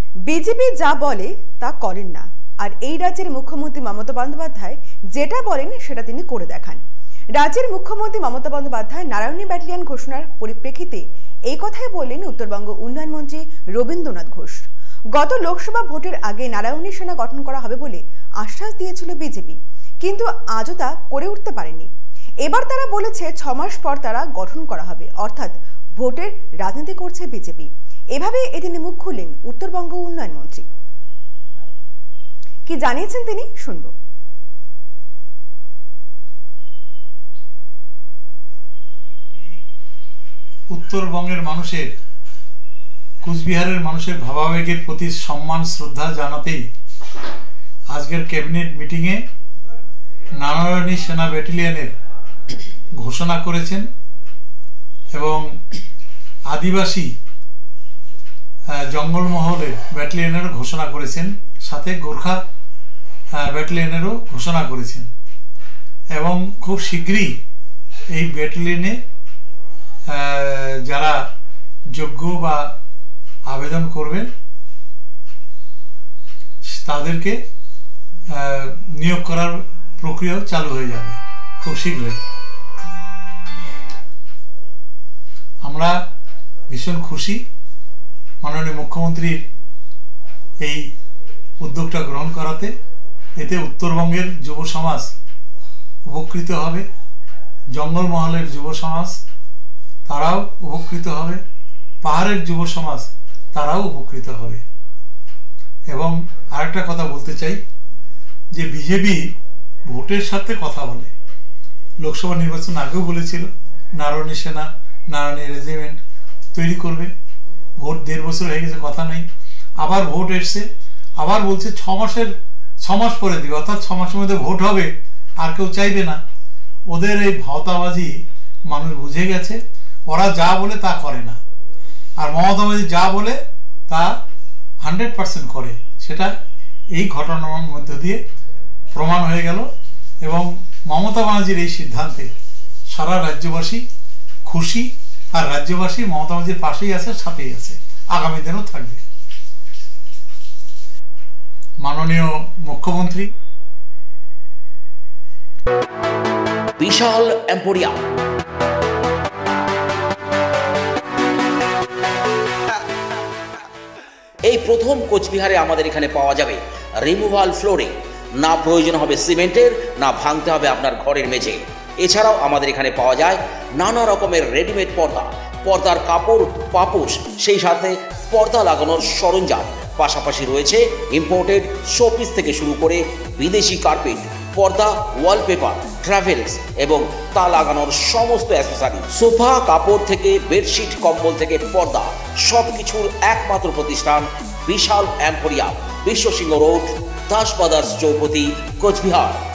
BJP যা বলে তা করেন না, আর এই রাজ্যের মুখ্যমন্ত্রী মমতা বন্দ্যোপাধ্যায় যেটা বলেন সেটা তিনি করে দেখান। রাজ্যের মুখ্যমন্ত্রী মমতা বন্দ্যোপাধ্যায় নারায়ণী ব্যাটালিয়ন ঘোষণার পরিপ্রেক্ষিতে এই কথাই বললেন উত্তরবঙ্গ উন্নয়ন মন্ত্রী রবীন্দ্রনাথ ঘোষ। গত লোকসভা ভোটের আগে নারায়ণী সেনা গঠন করা হবে বলে আশ্বাস দিয়েছিল বিজেপি, কিন্তু আজও তা করে উঠতে পারেনি। এবার তারা বলেছে 6 মাস পর তারা গঠন করা হবে, অর্থাৎ ভোটের রাজনীতি করছে বিজেপি। এভাবে এদিন মুখ খুললেন উত্তরবঙ্গ উন্নয়ন মন্ত্রী। কি জানিয়েছেন তিনি, শুনব। উত্তরবঙ্গের মানুষের, কুচবিহারের মানুষের ভাবাবেগের প্রতি সম্মান শ্রদ্ধা জানাতেই আজকের ক্যাবিনেট মিটিংয়ে নারায়ণী সেনা ব্যাটালিয়নের ঘোষণা করেছেন এবং আদিবাসী জঙ্গলমহলের ব্যাটালিয়নেরও ঘোষণা করেছেন, সাথে গোর্খা ব্যাটালিয়নেরও ঘোষণা করেছেন। এবং খুব শীঘ্রই এই ব্যাটালিয়নে যারা যোগ্য বা আবেদন করবেন তাদেরকে নিয়োগ করার প্রক্রিয়াও চালু হয়ে যাবে খুব শীঘ্রই। আমরা ভীষণ খুশি মাননীয় মুখ্যমন্ত্রীর এই উদ্যোগটা গ্রহণ করাতে। এতে উত্তরবঙ্গের যুব সমাজ উপকৃত হবে, জঙ্গলমহলের যুব সমাজ তারাও উপকৃত হবে, পাহাড়ের যুব সমাজ তারাও উপকৃত হবে। এবং আরেকটা কথা বলতে চাই যে বিজেপি ভোটের সাথে কথা বলে। লোকসভা নির্বাচন আগেও বলেছিল নারায়ণী সেনা, নারায়ণী রেজিমেন্ট তৈরি করবে। ভোট 1.5 বছর হয়ে গেছে, কথা নেই। আবার ভোট এসছে, আবার বলছে 6 মাস পরে দিবে, অর্থাৎ 6 মাসের মধ্যে ভোট হবে, আর কেউ চাইবে না। ওদের এই ভাওতাবাজি মানুষ বুঝে গেছে। ওরা যা বলে তা করে না, আর মমতা ব্যানার্জি যা বলে তা 100% করে। সেটা এই ঘটনার মধ্য দিয়ে প্রমাণ হয়ে গেল। এবং মমতা ব্যানার্জির এই সিদ্ধান্তে সারা রাজ্যবাসী খুশি, আর রাজ্যবাসী মমতা ব্যানার্জির পাশেই আছে, সাথেই আছে, আগামী দিনও থাকবে। মাননীয় মুখ্যমন্ত্রী বিশাল এম্পোরিয়াম, এই প্রথম কোচবিহারে আমাদের এখানে পাওয়া যাবে রিমুভাল ফ্লোরিং। না প্রয়োজন হবে সিমেন্টের, না ভাঙতে হবে আপনার ঘরের মেঝে। এছাড়াও আমাদের এখানে পাওয়া যায় নানা রকমের রেডিমেড পর্দা, পর্দার কাপড়, পাপোশ, সেই সাথে পর্দা লাগানোর সরঞ্জাম। পাশাপাশি রয়েছে ইম্পোর্টেড শোপিস থেকে শুরু করে বিদেশি কার্পেট, পর্দা, ওয়ালপেপার, ট্রাভেলস এবং তা লাগানোর সমস্ত অ্যাক্সেসরি। সোফা, কাপড় থেকে বেডশিট, কম্বল থেকে পর্দা, সব কিছুর একমাত্র প্রতিষ্ঠান Bishal emporium, Biswasingha road, Das brothers Chowpatti, Cooch Behar.